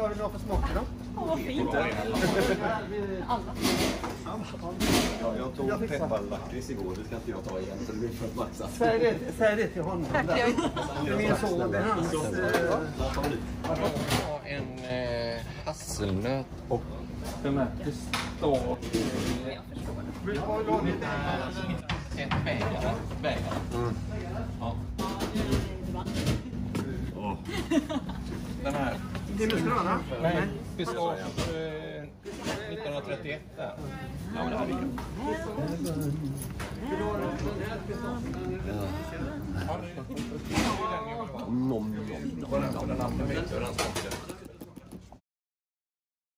Vad vill du ha för smaker då? Åh, vad fint. Alla. Jag tog pepparlakrits igår, det ska inte jag ta igen så det blir för massa. Säg det till honom. Det är min son, det är hans favorit. Jag har en hasselnöt och den här pistat. Vill du ha lite? En bägare. Ja. Den här. Det är musgröna? Nej, pistat 1931 där. Ja, men det här är ju. Den andra vet jag hur den smakar.